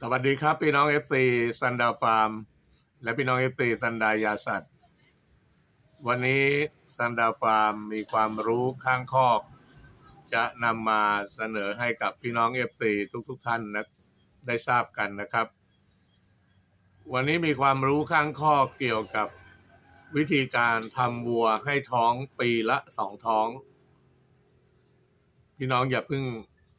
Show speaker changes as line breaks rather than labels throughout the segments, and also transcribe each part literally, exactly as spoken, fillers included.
สวัสดีครับพี่น้องเอฟซีซันดาฟาร์มและพี่น้องเอฟซีซันดายาสัตว์วันนี้ซันดาฟาร์มมีความรู้ข้างคอกจะนำมาเสนอให้กับพี่น้องเอฟซีทุกๆท่านนะได้ทราบกันนะครับวันนี้มีความรู้ข้างคอกเกี่ยวกับวิธีการทำวัวให้ท้องปีละสองท้องพี่น้องอย่าเพิ่ง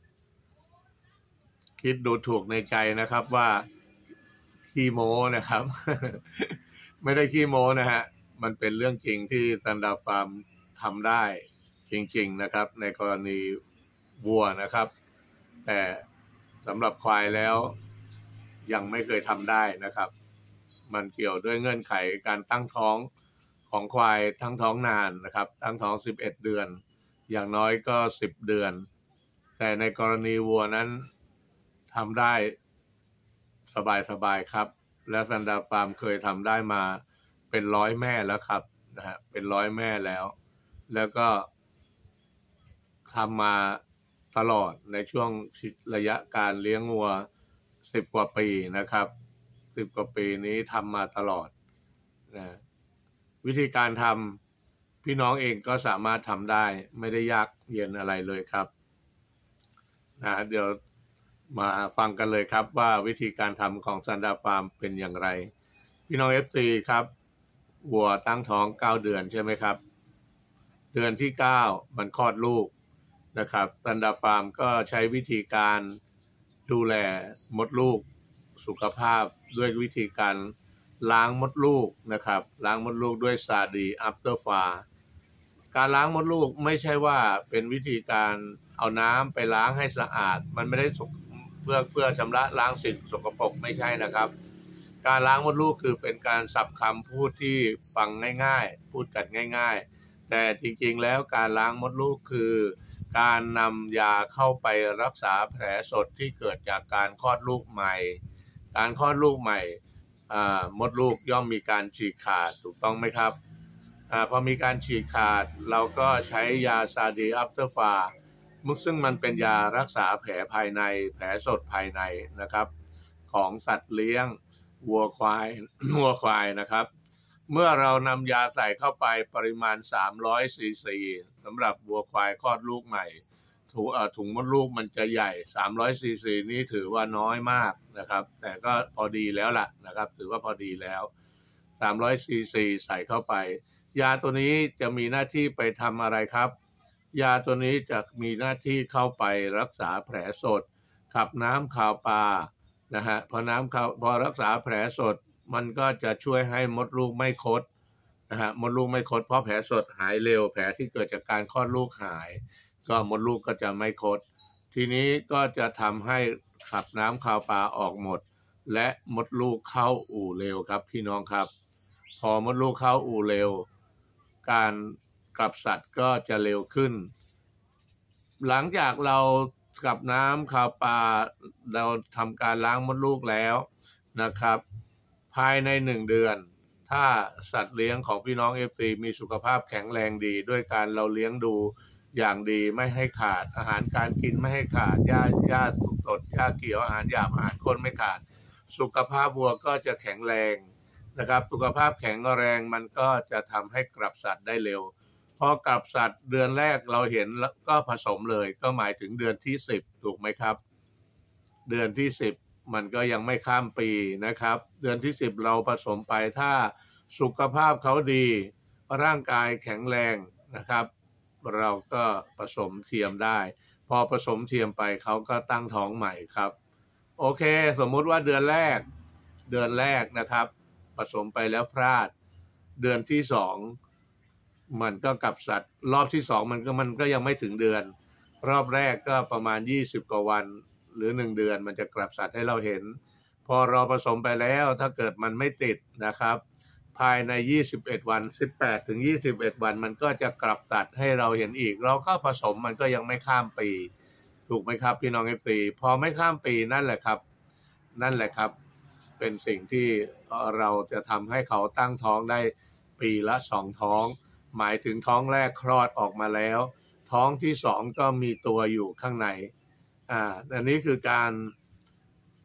คิดดูถูกในใจนะครับว่าขี้โม้นะครับ ไม่ได้ขี้โม้นะฮะมันเป็นเรื่องจริงที่ซันดาฟาร์มทำได้จริงๆนะครับในกรณีวัวนะครับแต่สำหรับควายแล้วยังไม่เคยทำได้นะครับมันเกี่ยวด้วยเงื่อนไขการตั้งท้องของควายทั้งท้องนานนะครับตั้งท้องสิบเอ็ดเดือนอย่างน้อยก็สิบเดือนแต่ในกรณีวัวนั้นทำได้สบายๆครับและซันดาฟาร์มเคยทำได้มาเป็นร้อยแม่แล้วครับนะฮะเป็นร้อยแม่แล้วแล้วก็ทำมาตลอดในช่วงระยะการเลี้ยงวัวสิบกว่าปีนะครับสิบกว่าปีนี้ทำมาตลอดนะวิธีการทำพี่น้องเองก็สามารถทำได้ไม่ได้ยากเย็นอะไรเลยครับนะเดี๋ยวมาฟังกันเลยครับว่าวิธีการทำของซันดาฟาร์มเป็นอย่างไรพี่น้อง เอฟ ซี ครับวัวตั้งท้องเก้าเดือนใช่ไหมครับเดือนที่เก้ามันคลอดลูกนะครับซันดาฟาร์มก็ใช้วิธีการดูแลมดลูกสุขภาพด้วยวิธีการล้างมดลูกนะครับล้างมดลูกด้วยซาดีอัปเตอร์ฟาการล้างมดลูกไม่ใช่ว่าเป็นวิธีการเอาน้ำไปล้างให้สะอาดมันไม่ได้เพื่อเพื่อชำระล้างสิ่งสกปรกไม่ใช่นะครับการล้างมดลูกคือเป็นการสับคำพูดที่ฟังง่ายๆพูดกันง่ายๆแต่จริงๆแล้วการล้างมดลูกคือการนำยาเข้าไปรักษาแผลสดที่เกิดจากการคลอดลูกใหม่การคลอดลูกใหม่มดลูกย่อมมีการฉีกขาดถูกต้องไหมครับอพอมีการฉีกขาดเราก็ใช้ยาซาดีอัปเตอร์ฟาซึ่งมันเป็นยารักษาแผลภายในแผลสดภายในนะครับของสัตว์เลี้ยงวัวควายวัวควายนะครับเมื่อเรานำยาใส่เข้าไปปริมาณสามร้อยซีซีสำหรับวัวควายคลอดลูกใหม่ถุงถุงมดลูกมันจะใหญ่สามร้อยซีซีนี้ถือว่าน้อยมากนะครับแต่ก็พอดีแล้วล่ะนะครับถือว่าพอดีแล้วสามร้อยซีซีใส่เข้าไปยาตัวนี้จะมีหน้าที่ไปทำอะไรครับยาตัวนี้จะมีหน้าที่เข้าไปรักษาแผลสดขับน้ำข่าวปลานะฮะพอน้ำข่าวพอรักษาแผลสดมันก็จะช่วยให้มดลูกไม่คดนะฮะมดลูกไม่คดเพราะแผลสดหายเร็วแผลที่เกิดจากการคลอดลูกหายก็มดลูกก็จะไม่คดทีนี้ก็จะทำให้ขับน้ำข่าวปลาออกหมดและมดลูกเข้าอู่เร็วครับพี่น้องครับพอมดลูกเข้าอู่เร็วการกลับสัตว์ก็จะเร็วขึ้นหลังจากเรากลับน้ำข่าวปลาเราทำการล้างมดลูกแล้วนะครับภายในหนึ่งเดือนถ้าสัตว์เลี้ยงของพี่น้อง เอฟ ซี มีสุขภาพแข็งแรงดีด้วยการเราเลี้ยงดูอย่างดีไม่ให้ขาดอาหารการกินไม่ให้ขาดหญ้าหญ้าสดหญ้าเขียวอาหารหยาบอาหารข้นไม่ขาดสุขภาพวัวก็จะแข็งแรงนะครับสุขภาพแข็งแรงมันก็จะทำให้กลับสัตว์ได้เร็วพอกลับสัตว์เดือนแรกเราเห็นแล้วก็ผสมเลยก็หมายถึงเดือนที่สิบถูกไหมครับเดือนที่สิบมันก็ยังไม่ข้ามปีนะครับเดือนที่สิบเราผสมไปถ้าสุขภาพเขาดีร่างกายแข็งแรงนะครับเราก็ผสมเทียมได้พอผสมเทียมไปเขาก็ตั้งท้องใหม่ครับโอเคสมมุติว่าเดือนแรกเดือนแรกนะครับผสมไปแล้วพลาดเดือนที่สองมันก็กลับสัตว์รอบที่สองมันก็มันก็ยังไม่ถึงเดือนรอบแรกก็ประมาณยี่สิบกว่าวันหรือหนึ่งเดือนมันจะกลับสัตว์ให้เราเห็นพอเราผสมไปแล้วถ้าเกิดมันไม่ติดนะครับภายในยี่สิบเอ็ดวันสิบแปดถึงยี่สิบเอ็ดวันมันก็จะกลับตัดให้เราเห็นอีกเราก็ผสมมันก็ยังไม่ข้ามปีถูกไหมครับพี่น้อง เอฟ ซี พอไม่ข้ามปีนั่นแหละครับนั่นแหละครับเป็นสิ่งที่เราจะทำให้เขาตั้งท้องได้ปีละสองท้องหมายถึงท้องแรกคลอดออกมาแล้วท้องที่สองก็มีตัวอยู่ข้างในอ่าอันนี้คือการ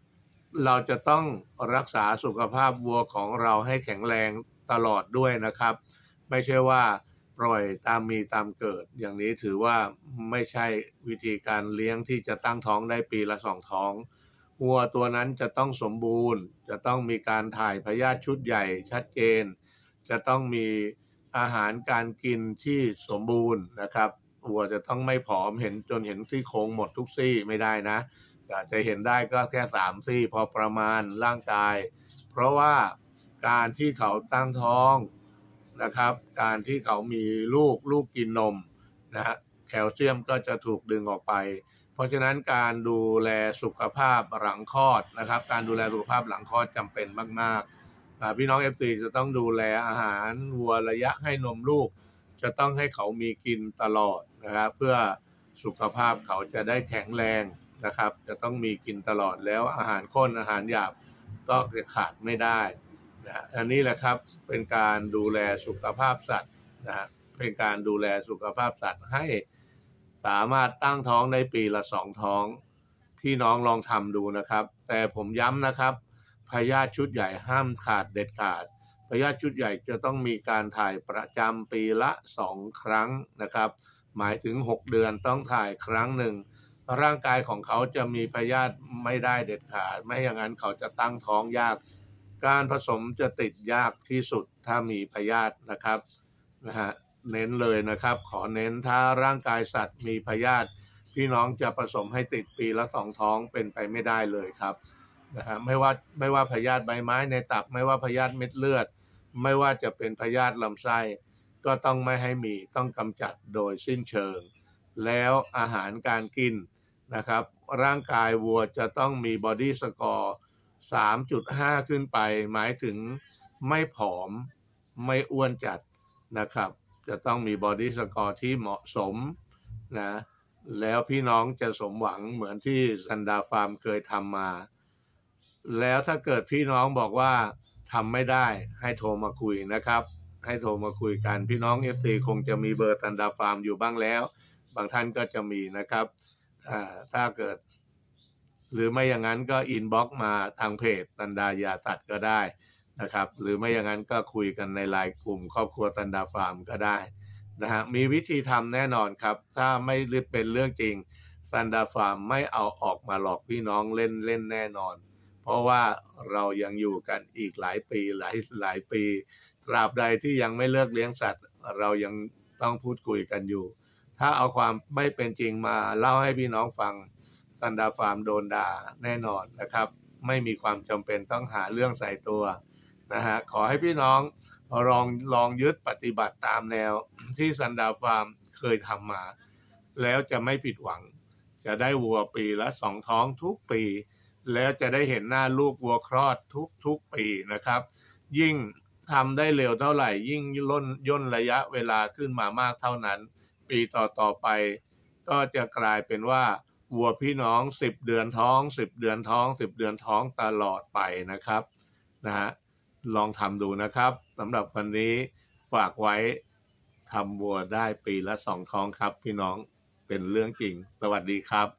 เราจะต้องรักษาสุขภาพวัวของเราให้แข็งแรงตลอดด้วยนะครับไม่ใช่ว่าปล่อยตามมีตามเกิดอย่างนี้ถือว่าไม่ใช่วิธีการเลี้ยงที่จะตั้งท้องได้ปีละสองท้องวัวตัวนั้นจะต้องสมบูรณ์จะต้องมีการถ่ายพยาธิชุดใหญ่ชัดเจนจะต้องมีอาหารการกินที่สมบูรณ์นะครับวัวจะต้องไม่ผอมเห็นจนเห็นซี่โครงหมดทุกซี่ไม่ได้นะอาจจะเห็นได้ก็แค่สามซี่พอประมาณร่างกายเพราะว่าการที่เขาตั้งท้องนะครับการที่เขามีลูกลูกกินนมนะฮะแคลเซียมก็จะถูกดึงออกไปเพราะฉะนั้นการดูแลสุขภาพหลังคลอดนะครับการดูแลสุขภาพหลังคลอดจำเป็นมากๆพี่น้อง เอฟ ซี จะต้องดูแลอาหารวัวระยะให้นมลูกจะต้องให้เขามีกินตลอดนะครับเพื่อสุขภาพเขาจะได้แข็งแรงนะครับจะต้องมีกินตลอดแล้วอาหารข้นอาหารหยาบก็จะขาดไม่ได้นะอันนี้แหละครับเป็นการดูแลสุขภาพสัตว์นะเป็นการดูแลสุขภาพสัตว์ให้สามารถตั้งท้องได้ปีละสองท้องพี่น้องลองทำดูนะครับแต่ผมย้ำนะครับพยาธิชุดใหญ่ห้ามขาดเด็ดขาดพยาธิชุดใหญ่จะต้องมีการถ่ายประจำปีละสองครั้งนะครับหมายถึงหกเดือนต้องถ่ายครั้งหนึ่งร่างกายของเขาจะมีพยาธิไม่ได้เด็ดขาดไม่อย่างนั้นเขาจะตั้งท้องยากการผสมจะติดยากที่สุดถ้ามีพยาธินะครับนะฮะเน้นเลยนะครับขอเน้นถ้าร่างกายสัตว์มีพยาธิพี่น้องจะผสมให้ติดปีละสองท้องเป็นไปไม่ได้เลยครับนะฮะไม่ว่าไม่ว่าพยาธิใบไม้ในตับไม่ว่าพยาธิเม็ดเลือดไม่ว่าจะเป็นพยาธิลำไส้ก็ต้องไม่ให้มีต้องกำจัดโดยสิ้นเชิงแล้วอาหารการกินนะครับร่างกายวัวจะต้องมีบอดี้สกอร์ สามจุดห้า ขึ้นไปหมายถึงไม่ผอมไม่อ้วนจัดนะครับจะต้องมีบอดี้สกอร์ที่เหมาะสมนะแล้วพี่น้องจะสมหวังเหมือนที่ซันดาฟาร์มเคยทำมาแล้วถ้าเกิดพี่น้องบอกว่าทำไม่ได้ให้โทรมาคุยนะครับให้โทรมาคุยกันพี่น้อง เอฟ ซี คงจะมีเบอร์ซันดาฟาร์มอยู่บ้างแล้วบางท่านก็จะมีนะครับถ้าเกิดหรือไม่อย่างนั้นก็อินบ็อกซ์มาทางเพจซันดายาสัตว์ก็ได้นะครับหรือไม่อย่างนั้นก็คุยกันในไลน์กลุ่มครอบครัวซันดาฟาร์มก็ได้นะฮะมีวิธีทำแน่นอนครับถ้าไม่เป็นเรื่องจริงซันดาฟาร์มไม่เอาออกมาหลอกพี่น้องเล่นเล่นแน่นอนเพราะว่าเรายังอยู่กันอีกหลายปีหลายหลายปีตราบใดที่ยังไม่เลิกเลี้ยงสัตว์เรายังต้องพูดคุยกันอยู่ถ้าเอาความไม่เป็นจริงมาเล่าให้พี่น้องฟังซันดาฟาร์มโดนด่าแน่นอนนะครับไม่มีความจำเป็นต้องหาเรื่องใส่ตัวนะฮะขอให้พี่น้องลองลองยึดปฏิบัติตามแนวที่ซันดาฟาร์มเคยทำมาแล้วจะไม่ผิดหวังจะได้วัวปีละสองท้องทุกปีแล้วจะได้เห็นหน้าลูกวัวคลอดทุกทุกปีนะครับยิ่งทำได้เร็วเท่าไหร่ยิ่งย่นย่นระยะเวลาขึ้นมามากเท่านั้นปีต่อต่อไปก็จะกลายเป็นว่าวัวพี่น้องสิบเดือนท้องสิบเดือนท้องสิบเดือนท้องตลอดไปนะครับนะฮะลองทำดูนะครับสำหรับวันนี้ฝากไว้ทำวัวได้ปีละสองท้องครับพี่น้องเป็นเรื่องจริงสวัสดีครับ